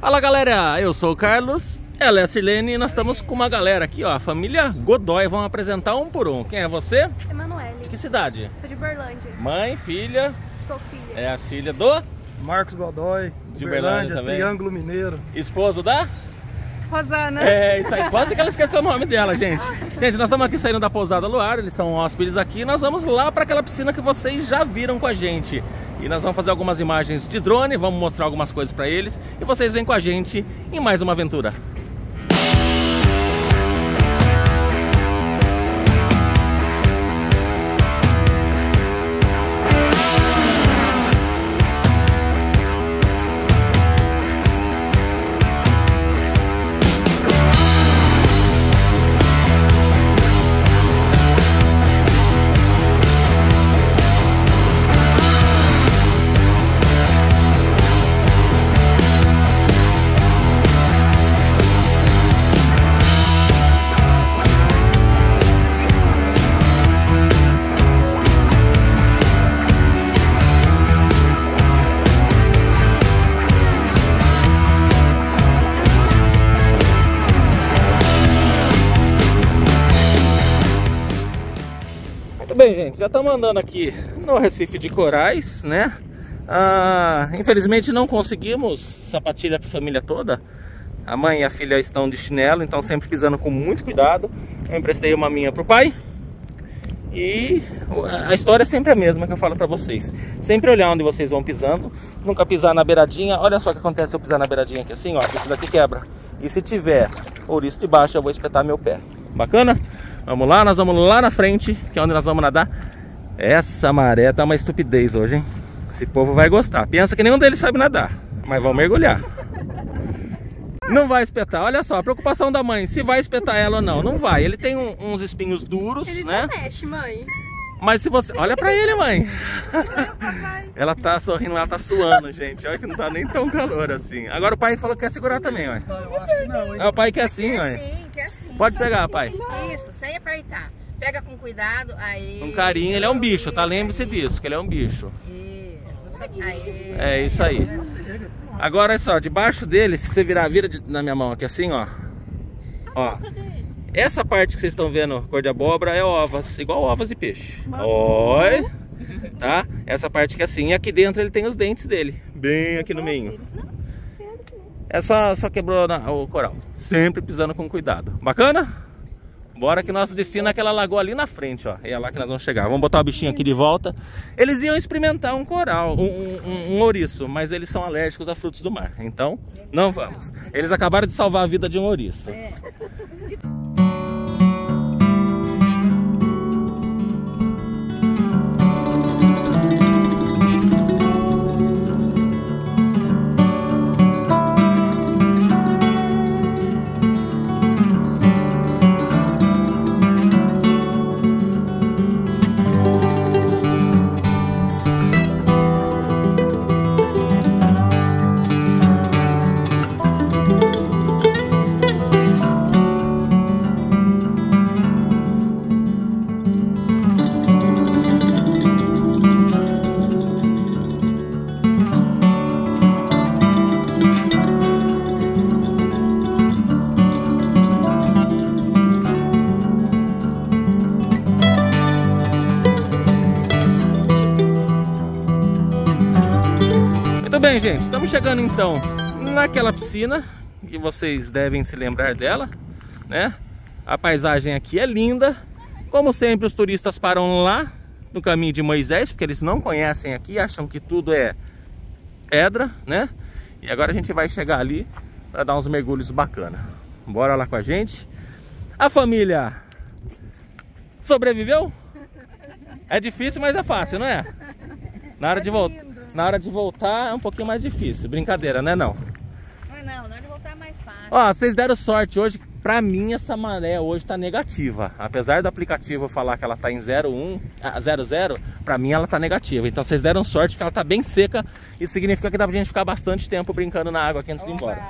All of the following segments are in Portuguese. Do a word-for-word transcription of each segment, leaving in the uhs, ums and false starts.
Fala galera, eu sou o Carlos, ela é a Sirlene e nós estamos com uma galera aqui, ó, a família Godoy. Vamos apresentar um por um. Quem é você? Emanuele. De que cidade? Sou de Uberlândia. Mãe, filha? Sou filha. É a filha do? Marcos Godoy, de Uberlândia também. Triângulo Mineiro. Esposo da? Rosana. É, isso aí, quase que ela esqueceu o nome dela, gente. Gente, nós estamos aqui saindo da Pousada Luar, eles são hóspedes aqui. Nós vamos lá para aquela piscina que vocês já viram com a gente. E nós vamos fazer algumas imagens de drone, vamos mostrar algumas coisas para eles. E vocês vêm com a gente em mais uma aventura. Bem, gente, já estamos andando aqui no Recife de Corais, né? Ah, infelizmente não conseguimos sapatilha para a família toda. A mãe e a filha estão de chinelo, então sempre pisando com muito cuidado. Eu emprestei uma minha pro pai. E a história é sempre a mesma que eu falo para vocês. Sempre olhar onde vocês vão pisando, nunca pisar na beiradinha. Olha só o que acontece se eu pisar na beiradinha aqui assim, ó, isso daqui quebra. E se tiver ouriço de baixo, eu vou espetar meu pé. Bacana? Vamos lá, nós vamos lá na frente, que é onde nós vamos nadar. Essa maré tá uma estupidez hoje, hein? Esse povo vai gostar. Pensa que nenhum deles sabe nadar, mas vão mergulhar. Não vai espetar, olha só, a preocupação da mãe, se vai espetar ela ou não. Não vai, ele tem um, uns espinhos duros, ele né? Ele só mexe, mãe. Mas se você... Olha pra ele, mãe. Ela tá sorrindo, ela tá suando, gente. Olha que não tá nem tão calor assim. Agora o pai falou que quer segurar também, ó. Eu acho que não, hein? É, o pai quer assim, ó. Quer sim, quer sim. Pode pegar, pai. Isso, sem apertar. Pega com cuidado, aí. Com carinho, ele é um bicho, tá? Lembre-se disso, que ele é um bicho. Isso, não precisa... aí. É isso aí. Agora, olha só, debaixo dele, se você virar, vira de... na minha mão aqui assim, ó. Ó. Essa parte que vocês estão vendo, cor de abóbora, é ovas, igual ovas de peixe. Oi, tá? Essa parte que é assim, e aqui dentro ele tem os dentes dele, bem aqui no meio. É só, só quebrou na, o coral. Sempre pisando com cuidado. Bacana? Bora que nosso destino é aquela lagoa ali na frente, ó. É lá que nós vamos chegar. Vamos botar o bichinho aqui de volta. Eles iam experimentar um coral, um, um, um ouriço, mas eles são alérgicos a frutos do mar. Então, não vamos. Eles acabaram de salvar a vida de um ouriço. Bem, gente, estamos chegando então naquela piscina que vocês devem se lembrar dela, né? A paisagem aqui é linda. Como sempre, os turistas param lá no caminho de Moisés, porque eles não conhecem aqui, acham que tudo é pedra, né? E agora a gente vai chegar ali para dar uns mergulhos bacana. Bora lá com a gente. A família sobreviveu? É difícil, mas é fácil, não é? Na hora de voltar. Na hora de voltar é um pouquinho mais difícil. Brincadeira, né não? Não, não, na hora de voltar é mais fácil. Ó, vocês deram sorte hoje. Pra mim essa maré hoje tá negativa. Apesar do aplicativo falar que ela tá em zero um, zero zero, pra mim ela tá negativa. Então vocês deram sorte porque ela tá bem seca. Isso significa que dá pra gente ficar bastante tempo brincando na água aqui antes de ir embora.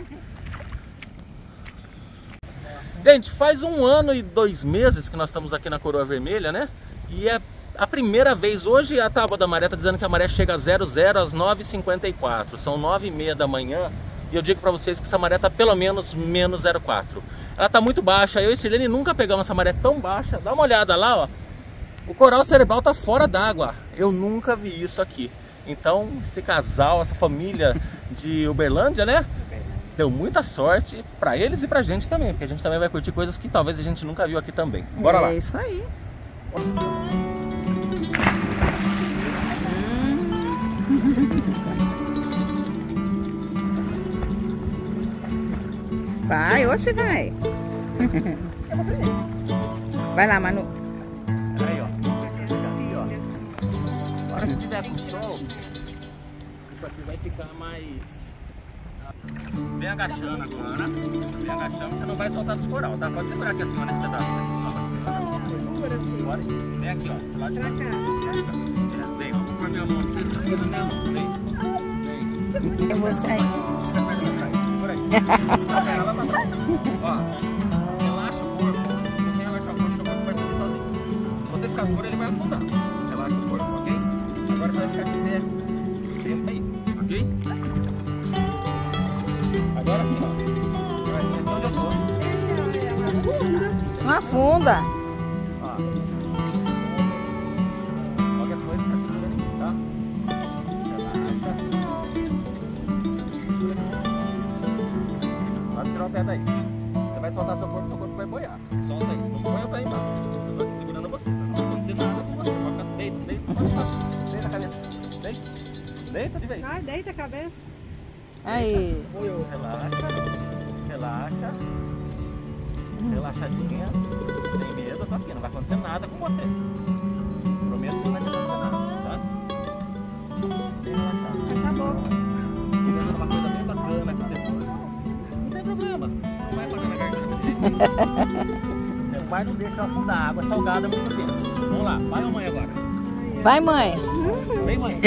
Gente, faz um ano e dois meses que nós estamos aqui na Coroa Vermelha, né? E é a primeira vez, hoje a tábua da maré está dizendo que a maré chega a zero zero às nove e cinquenta e quatro. São nove e meia da manhã E eu digo pra vocês que essa maré tá pelo menos menos zero vírgula quatro. Ela tá muito baixa. Eu e Sirlene nunca pegamos essa maré tão baixa. Dá uma olhada lá, ó. O coral cerebral tá fora d'água. Eu nunca vi isso aqui. Então, esse casal, essa família de Uberlândia, né? Deu muita sorte pra eles e pra gente também. Porque a gente também vai curtir coisas que talvez a gente nunca viu aqui também. Bora é lá. É isso aí. Vai, ou você vai. Vai lá, Manu. Aí, ó. Aqui, ó. A hora que tiver com sol, isso aqui vai ficar mais... Vem agachando agora. Vem agachando, você não vai soltar dos coral, tá? Pode segurar aqui assim, ó, nesse pedaço assim, ó. Bora. Vem aqui, ó. Lá de cá. Vem, ó. Vou pôr minha mão assim, aqui na minha mão. Vem. Vem. Eu vou sair. Segura aí. Ela pra trás. Ó. Relaxa o corpo. Se você relaxar o corpo, seu corpo vai subir sozinho. Se você ficar duro, ele vai afundar. Relaxa o corpo, ok? Agora você vai ficar de pé. Senta aí, ok? Agora sim, ó. Vai, senta onde eu tô. Não afunda. Ó. Qualquer coisa você segura ali, tá? Relaxa. Pode tirar o pé daí. Você vai soltar seu corpo, seu corpo vai boiar. Solta aí. Não põe o pé embaixo. Eu tô aqui segurando você. Não vai acontecer nada com você. Pode ficar deita, deita, pode ficar. Deita a cabeça. Deita. Deita de vez. Vai, deita a cabeça. Aí. Relaxa. Relaxa. Relaxadinha. Sem medo, eu tô aqui. Não vai acontecer nada com você. Prometo que não vai acontecer nada, tá? Relaxado. Fecha a boca. Pensa numa coisa bem bacana que você pode. Não tem problema. Não vai pagar na garganta. Meu pai não deixa eu afundar. A água salgada é muito tenso. Vamos lá. Vai ou mãe agora? Vai, mãe. Vem, mãe.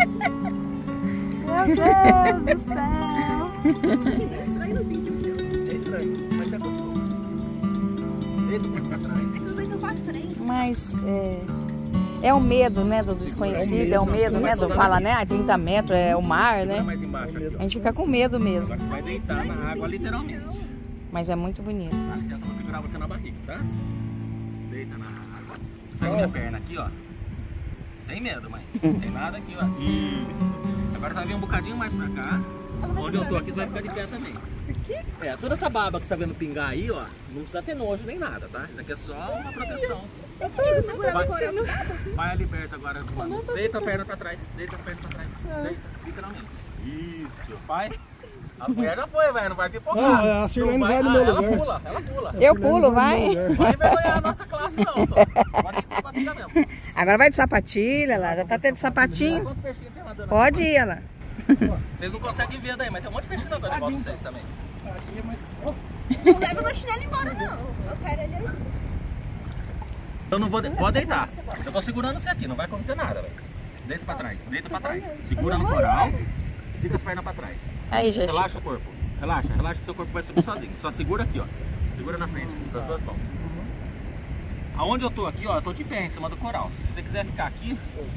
Meu Deus do céu. É estranho não sentir o frio. É estranho, mas você acostuma. Deita o corpo pra trás. É que eu tô indo pra frente. Mas é, é o medo, né, do desconhecido, é o medo, né, do fala, né, a trinta metros, é o mar, Segura né? mais embaixo aqui, ó. A gente fica com medo mesmo, Agora você vai deitar na água literalmente. mas é muito bonito. Dá licença, vou segurar você na barriga, tá? Deita na água. Segue minha perna aqui, ó. Sem medo, mãe. Não tem nada aqui, ó. Isso. Agora você vai vir um bocadinho mais pra cá. Onde eu tô aqui, você vai ficar de pé também. Aqui? É, toda essa baba que você tá vendo pingar aí, ó, não precisa ter nojo nem nada, tá? Isso aqui é só uma proteção. Eu tô segurando Vai, o coral. vai ali perto agora, mano. Deita a perna pra trás, deita as pernas pra trás. Deita, literalmente. Isso, pai. A mulher já foi, velho, não vai pipocar. Não, a Sirlene Não vai no meu ela lugar. pula, ela pula. Eu pulo, vai. Não vai envergonhar a nossa classe não, só. Agora tem que sapatilha mesmo. Agora vai de sapatilha, lá, já tá tendo sapatinho. Quanto peixinho tem nadando? Pode ir, lá. Vocês não conseguem ver daí, mas tem um monte de peixinho nadando em volta de vocês também. Não leva meu chinelo embora, não. Eu quero ele aí. Eu não vou... De... Pode deitar. Eu tô segurando você aqui, não vai acontecer nada, velho. Deita pra trás, deita pra trás. Segura no coral, estica as pernas pra trás. Aí, gente. Relaxa o corpo. Relaxa, relaxa que seu corpo vai subir sozinho. Só segura aqui, ó. Segura na frente, das duas mãos. Aonde eu tô aqui, ó, eu tô de pé em cima do coral. Se você quiser ficar aqui...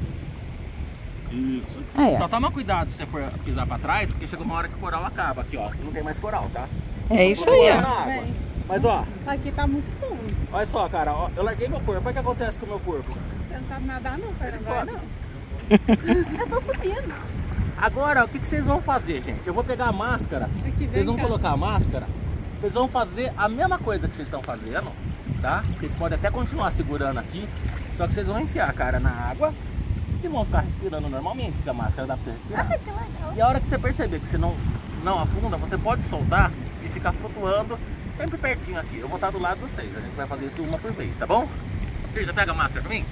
Isso. Aí, ó. Só toma cuidado se você for pisar pra trás, porque chega uma hora que o coral acaba aqui, ó. Não tem mais coral, tá? É isso aí, Na ó. água. Mas ó, Aqui tá muito fundo. olha só, cara, ó, eu larguei meu corpo. Olha o que acontece com o meu corpo. Você não sabe nadar, não, Fernando? Ele sobe. Eu tô subindo. Agora, o que, que vocês vão fazer, gente? Eu vou pegar a máscara, Aqui, vem vocês vão cá. colocar a máscara, vocês vão fazer a mesma coisa que vocês estão fazendo, tá? Vocês podem até continuar segurando aqui, só que vocês vão enfiar a cara na água e vão ficar respirando normalmente, porque a máscara dá pra você respirar. Ah, que legal. E a hora que você perceber que você não, não afunda, você pode soltar e ficar flutuando sempre pertinho aqui. Eu vou estar do lado dos seis, a gente vai fazer isso uma por vez, tá bom? Cir, você pega a máscara pra mim?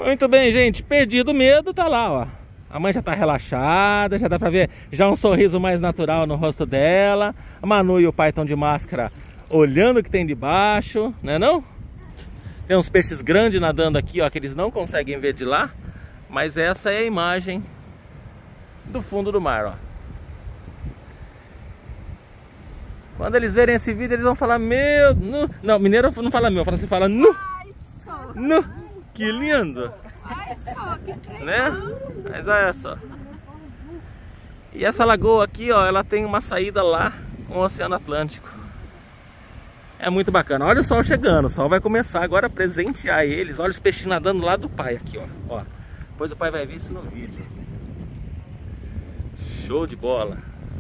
Muito bem, gente, perdido o medo, tá lá, ó. A mãe já tá relaxada, já dá pra ver já um sorriso mais natural no rosto dela. A Manu e o pai estão de máscara olhando o que tem debaixo, né não? Tem uns peixes grandes nadando aqui, ó, que eles não conseguem ver de lá. Mas essa é a imagem do fundo do mar, ó. Quando eles verem esse vídeo, eles vão falar, meu... Nu. Não, mineiro não fala meu, fala assim, fala nu. Nu. Que lindo. Né? Mas olha só. E essa lagoa aqui, ó, ela tem uma saída lá com o Oceano Atlântico. É muito bacana. Olha o sol chegando, o sol vai começar agora a presentear eles. Olha os peixinhos nadando lá do pai aqui, ó. Ó. Depois o pai vai ver isso no vídeo. Show de bola.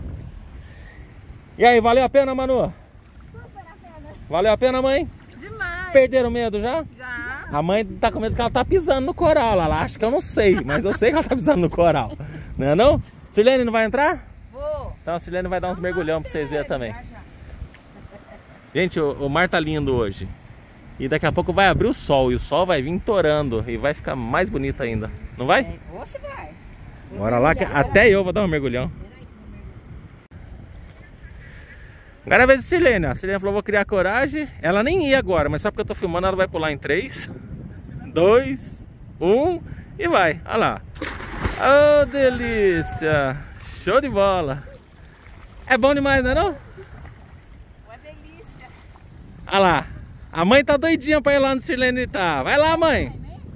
E aí, valeu a pena, Manu? Super a pena. Valeu a pena, mãe? Demais. Perderam medo já? Já. A mãe tá com medo que ela tá pisando no coral. Ela acha que eu não sei, mas eu sei que ela tá pisando no coral. Não é não? Sirlene não vai entrar? Vou. Então a Sirlene vai dar uns mergulhão pra vocês verem também. Gente, o, o mar tá lindo hoje. E daqui a pouco vai abrir o sol. E o sol vai vir torando. E vai ficar mais bonito ainda. Não vai? Você vai. Bora lá, que até eu vou dar um mergulhão. Agora é a vez de Sirlene. A Sirlene falou, vou criar coragem. Ela nem ia agora, mas só porque eu tô filmando, ela vai pular em três, dois, um e vai. Olha lá. Oh, delícia. Show de bola. É bom demais, não é não? Uma delícia. Olha lá. A mãe tá doidinha pra ir lá no Sirlene tá. Vai lá, mãe.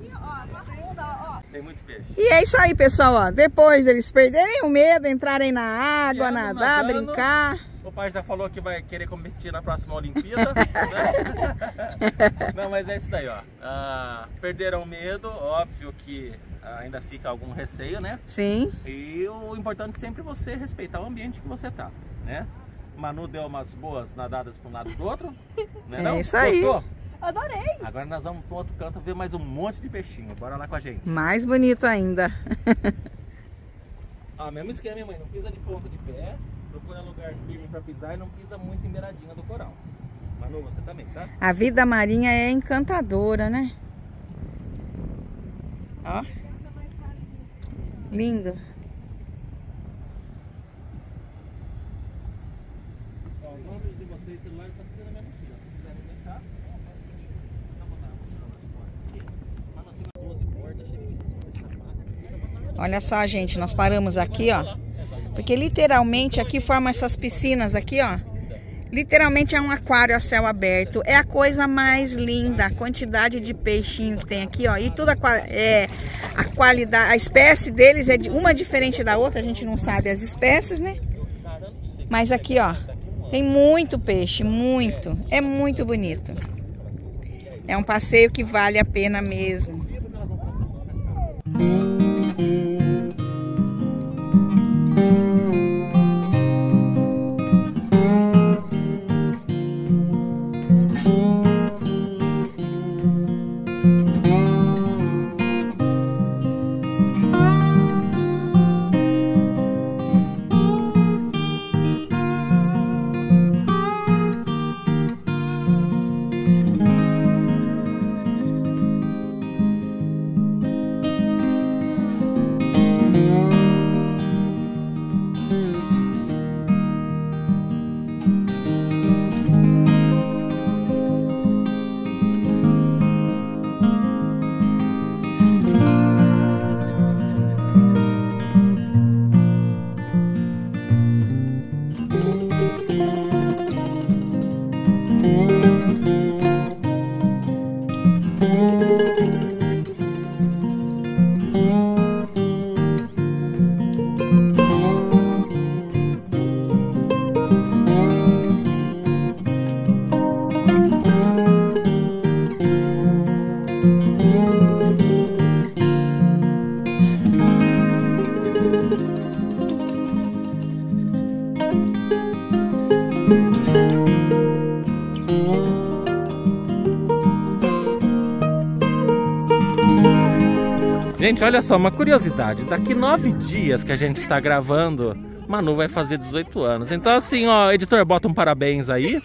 Tem muito peixe. E é isso aí, pessoal, ó. Depois eles perderem o medo, entrarem na água, Vieram nadar, nadando. brincar. O pai já falou que vai querer competir na próxima Olimpíada, né? Não, mas é isso daí, ó. Ah, perderam o medo, óbvio que ainda fica algum receio, né? Sim. E o importante é sempre você respeitar o ambiente que você tá, né? Manu deu umas boas nadadas para um lado do outro, né? É Não? isso aí. Gostou? Adorei. Agora nós vamos para outro canto ver mais um monte de peixinho. Bora lá com a gente. Mais bonito ainda. Ah, mesmo esquema, minha mãe. Não pisa de ponta de pé. Procura lugar firme para pisar e não pisa muito em beiradinha do coral. Manu, você também, tá? A vida marinha é encantadora, né? Ó. Lindo. Ó, os números de vocês, celulares, tá tudo na minha mochila. Se vocês quiserem deixar, vou botar a mochila nas costas aqui. Mas nós temos doze portas, cheio de sapato. Olha só, gente, nós paramos aqui, ó. Porque literalmente aqui forma essas piscinas aqui, ó. Literalmente é um aquário a céu aberto. É a coisa mais linda, a quantidade de peixinho que tem aqui, ó. E tudo a, é, a qualidade, a espécie deles é de uma diferente da outra. A gente não sabe as espécies, né? Mas aqui, ó, tem muito peixe, muito. É muito bonito. É um passeio que vale a pena mesmo. Gente, olha só, uma curiosidade. Daqui nove dias que a gente está gravando, Manu vai fazer dezoito anos. Então assim, ó, editor, bota um parabéns aí.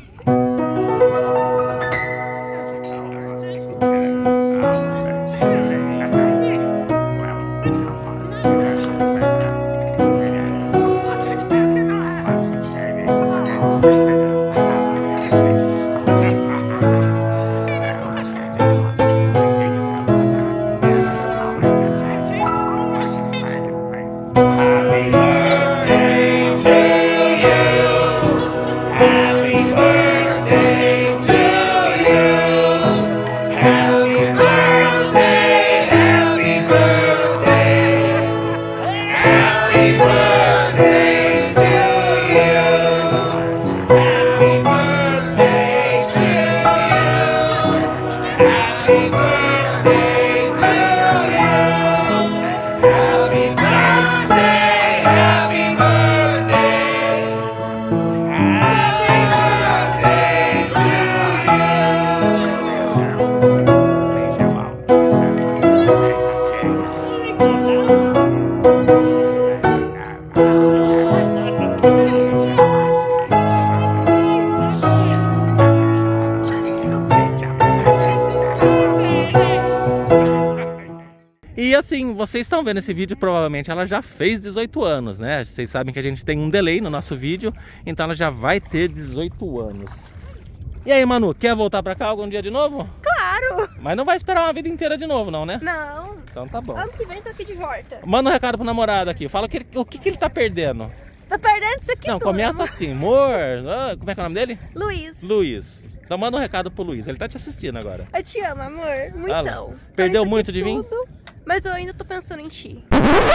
E assim, vocês estão vendo esse vídeo, provavelmente ela já fez dezoito anos, né? Vocês sabem que a gente tem um delay no nosso vídeo, então ela já vai ter dezoito anos. E aí, Manu, quer voltar pra cá algum dia de novo? Claro! Mas não vai esperar uma vida inteira de novo, não, né? Não. Então tá bom. Ano que vem tô aqui de volta. Manda um recado pro namorado aqui. Fala o que, o que, que ele tá perdendo. Você tá perdendo isso aqui Não, tudo. começa assim, amor. Ah, como é que é o nome dele? Luiz. Luiz. Então manda um recado pro Luiz. Ele tá te assistindo agora. Eu te amo, amor. Ah lá. Muitão. Perdeu Tô nisso muito aqui de vir? tudo, mas eu ainda tô pensando em ti.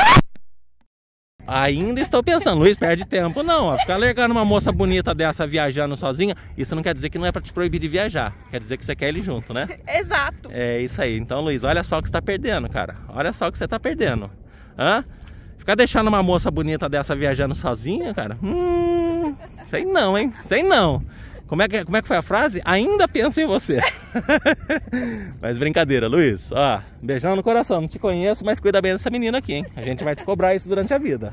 Ainda estou pensando, Luiz, perde tempo não, ó. Ficar largando uma moça bonita dessa viajando sozinha, isso não quer dizer que não é pra te proibir de viajar. Quer dizer que você quer ele junto, né? Exato. É isso aí. Então, Luiz, olha só o que você tá perdendo, cara. Olha só o que você tá perdendo. Hã? Ficar deixando uma moça bonita dessa viajando sozinha, cara? Hum, sei não, hein? Sei não. Como é que, como é que foi a frase? Ainda penso em você. Mas brincadeira, Luiz. Ó, beijão no coração. Não te conheço, mas cuida bem dessa menina aqui, hein? A gente vai te cobrar isso durante a vida.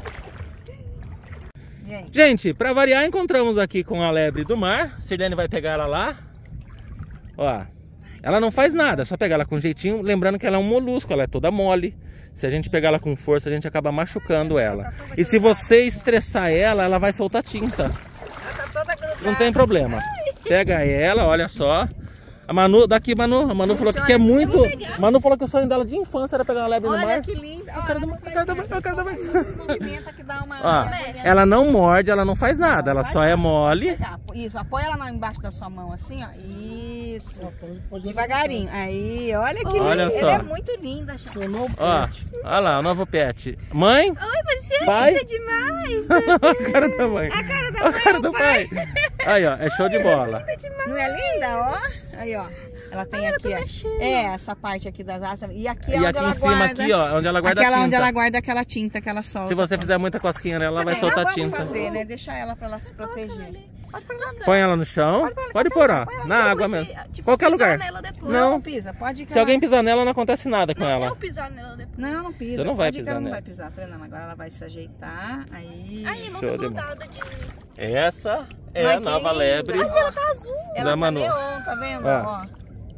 Gente, pra variar, encontramos aqui com a lebre do mar. Sirlene vai pegar ela lá. Ó, ela não faz nada, é só pegar ela com jeitinho. Lembrando que ela é um molusco, ela é toda mole. Se a gente pegar ela com força, a gente acaba machucando ela. E se você estressar ela, ela vai soltar tinta. Não tem problema. Pega ela, olha só. A Manu, daqui Manu, a Manu Gente, falou que olha, quer que muito. legal. Manu falou que o sonho dela de infância era pegar uma lebre no mar. Olha que linda. Eu quero dar mais, eu quero dar mais, eu quero dar mais. Movimenta que dá uma... Ó, ela não morde, ela não faz nada, ela só é mole. Isso, apoia ela embaixo da sua mão assim, ó. Isso. Devagarinho. Aí, olha que Olha linda. só. Ela é muito linda, gente. Ó, olha lá, o novo pet. Mãe? Oi, mas você Pai? é linda demais. A cara da mãe. A cara da A mãe cara é do o pai. pai. Aí, ó, é show de bola. Não é linda, ó? Aí, ó. Ela tem aqui, ó. É, essa parte aqui das asas. E aqui é E onde aqui ela em cima, guarda. aqui, ó, onde ela guarda Aquela a tinta. onde ela guarda aquela tinta que ela solta. Se você fizer muita cosquinha nela, ela vai Também, soltar nós vamos tinta. fazer, né? Deixar ela pra ela se proteger. Pode pôr na Põe ela no chão. Pode pôr, ó. Na água mesmo. Qualquer lugar. depois. Não. Não pisa, pode ir. Se alguém pisar nela, não acontece nada com ela. Eu pisar nela depois. Não, não pisa. Você não vai Pode ir que pisar ela não nela. vai pisar, tá vendo? Agora ela vai se ajeitar. Aí. Aí, não Show tá de bola. grudada de... Essa é Ai, a que nova linda. lebre Ai, ela tá azul. Ela da tá Manu. neon, tá vendo? Ó. Ó.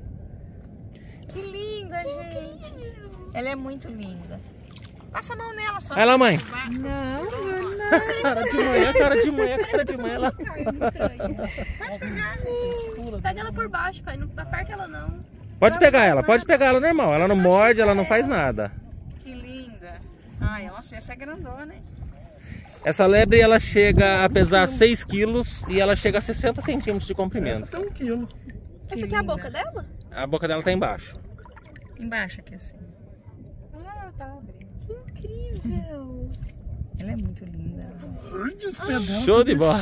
Que linda, gente. Ela é muito linda. Passa a mão nela só. Vai lá, mãe. Não, não. Cara de mãe, a cara de mãe, a cara de mãe. Ela... Pode pegar, né? Pega ela por baixo, pai. Não aperta ela, não. Pode pegar ela, pode pegar ela normal. Ela não morde, ela não faz nada. Que linda. Ai, nossa, essa é grandona, hein? Essa lebre, ela chega a pesar seis quilos e ela chega a sessenta centímetros de comprimento. Essa tem um quilo. Essa aqui é a boca dela? A boca dela tá embaixo. Embaixo aqui assim. Ah, tá abrindo. Que incrível. Ela é muito linda. Show de bola.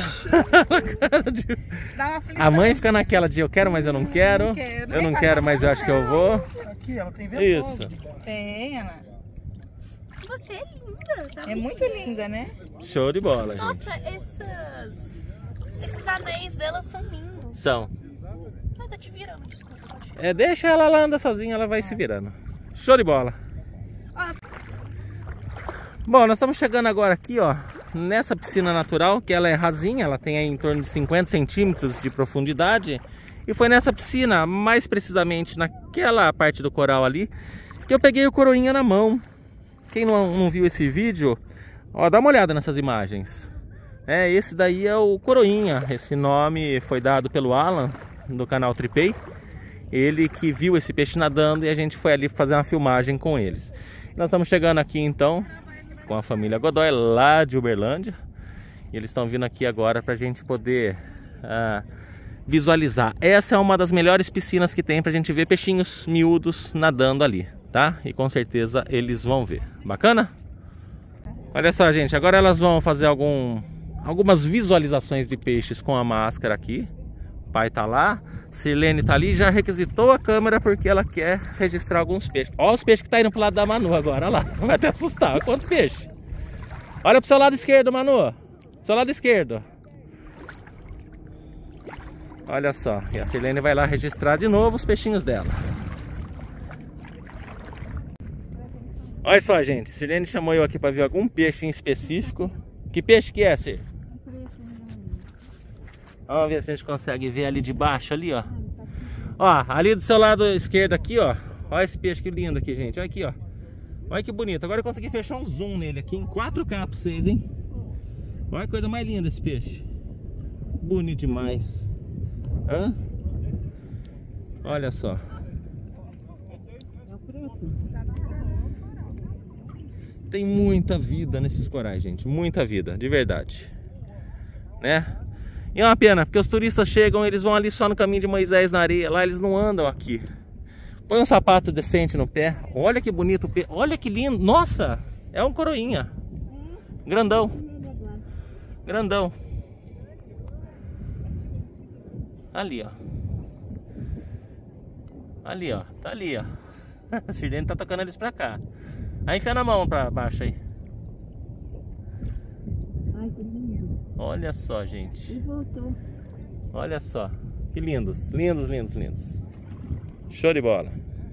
Dá uma aflição. A mãe fica naquela de eu quero, mas eu não quero. Não quero. Eu não Vai quero, passar mas eu acho que eu vou. Aqui, ela tem ventosa. Isso. Tem, ela. Você é linda, tá? É muito linda, né? Show de bola, gente. Nossa, essas... Esses anéis dela são lindos. São. Ai, tá te virando, desculpa. Tá te... É, deixa ela lá anda sozinha, ela vai se virando. Show de bola. Ah. Bom, nós estamos chegando agora aqui, ó, nessa piscina natural, que ela é rasinha, ela tem aí em torno de cinquenta centímetros de profundidade. E foi nessa piscina, mais precisamente naquela parte do coral ali, que eu peguei o coroinha na mão. Quem não, não viu esse vídeo, ó, dá uma olhada nessas imagens. É, esse daí é o coroinha, esse nome foi dado pelo Alan, do canal Tripei. Ele que viu esse peixe nadando e a gente foi ali fazer uma filmagem com eles. Nós estamos chegando aqui então com a família Godoy lá de Uberlândia. E eles estão vindo aqui agora para a gente poder uh, visualizar. Essa é uma das melhores piscinas que tem para a gente ver peixinhos miúdos nadando ali, tá? E com certeza eles vão ver. Bacana? Olha só, gente, agora elas vão fazer algum, algumas visualizações de peixes com a máscara aqui. O pai tá lá, Sirlene tá ali, já requisitou a câmera porque ela quer registrar alguns peixes. Olha os peixes que tá indo pro lado da Manu agora, olha lá, vai até assustar. Olha quantos peixes. Olha pro seu lado esquerdo, Manu. Pro seu lado esquerdo. Olha só, e a Sirlene vai lá registrar de novo os peixinhos dela. Olha só, gente, Sirlene chamou eu aqui para ver algum peixe em específico. Que peixe que é, Sir? Vamos ver se a gente consegue ver ali de baixo, ali, ó. Ó, ali do seu lado esquerdo aqui, ó. Olha esse peixe que lindo aqui, gente. Olha aqui, ó. Olha que bonito. Agora eu consegui fechar um zoom nele aqui em quatro K pra vocês, hein? Olha a coisa mais linda esse peixe. Bonito demais. Hã? Olha só. Tem muita vida nesses corais, gente. Muita vida, de verdade. Né? E é uma pena, porque os turistas chegam, eles vão ali só no caminho de Moisés na areia. Lá eles não andam aqui. Põe um sapato decente no pé. Olha que bonito o peixe. Olha que lindo. Nossa, é um coroinha. Grandão. Grandão. Ali, ó. Ali, ó. Tá ali, ó. A Sirlene tá tocando eles pra cá. Aí enfia na mão pra baixo aí. Ai, que lindo. Olha só, gente. E voltou. Olha só. Que lindos. Lindos, lindos, lindos. Show de bola.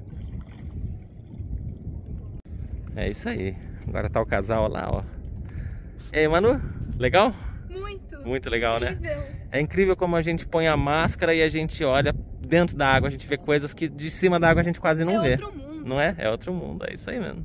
É isso aí. Agora tá o casal lá, ó. E aí, Manu? Legal? Muito. Muito legal, Incrível. né? É incrível como a gente põe a máscara e a gente olha dentro da água. A gente vê coisas que de cima da água a gente quase não É vê. outro mundo. Não é? É outro mundo. É isso aí mesmo.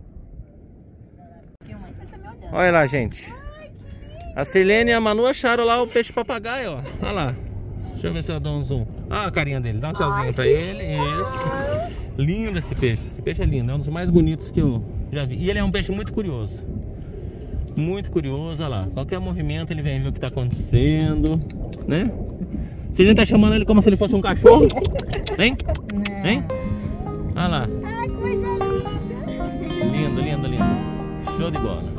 Olha lá, gente. A Sirlene e a Manu acharam lá o peixe papagaio, ó. Olha lá. Deixa eu ver se eu dou um zoom. Ah, a carinha dele. Dá um tchauzinho Ai, pra que ele. Isso. Lindo esse peixe. Esse peixe é lindo. É um dos mais bonitos que eu já vi. E ele é um peixe muito curioso. Muito curioso. Olha lá. Qualquer movimento ele vem ver o que tá acontecendo. Né? A Sirlene tá chamando ele como se ele fosse um cachorro. Hein? Hein? Olha lá. Ai, coisa linda. Lindo, lindo, lindo. Show de bola.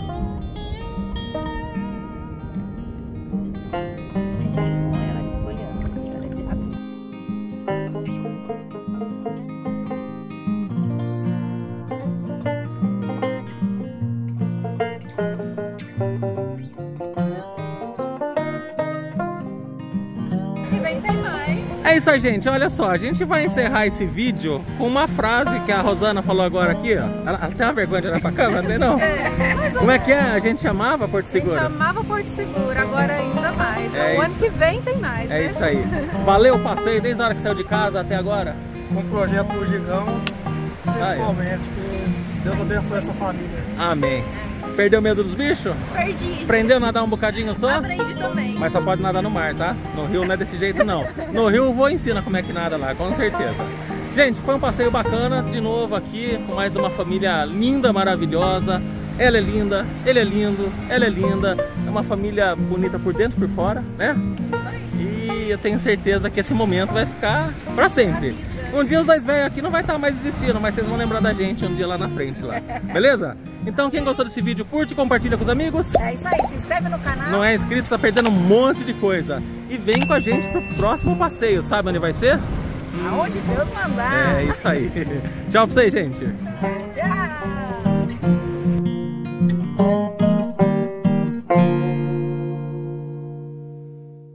É isso aí, gente, olha só, a gente vai encerrar esse vídeo com uma frase que a Rosana falou agora aqui, ó. Ela, ela tem uma vergonha de olhar pra câmera, não tem não? É, Como é que é? A gente chamava Porto a Seguro? gente chamava Porto Seguro, agora ainda mais. É o isso. ano que vem tem mais, É né? isso aí. Valeu o passeio desde a hora que saiu de casa até agora? Um projeto do Gigão, Aí. principalmente, que Deus abençoe essa família. Amém. Perdeu medo dos bichos? Perdi. Aprendeu a nadar um bocadinho só? Aprendi também. Mas só pode nadar no mar, tá? No rio não é desse jeito não. No rio eu vou ensinar como é que nada lá, com certeza. Gente, foi um passeio bacana, de novo aqui, com mais uma família linda, maravilhosa. Ela é linda, ele é lindo, ela é linda. É uma família bonita por dentro e por fora, né? Isso aí. E eu tenho certeza que esse momento vai ficar pra sempre. Um dia os dois velhos aqui não vai estar mais existindo, mas vocês vão lembrar da gente um dia lá na frente, lá. Beleza? Então quem gostou desse vídeo, curte, compartilha com os amigos. É isso aí, se inscreve no canal. Não é inscrito, tá perdendo um monte de coisa. E vem com a gente pro próximo passeio. Sabe onde vai ser? Aonde Deus mandar. É isso aí. Tchau pra vocês, gente. Tchau.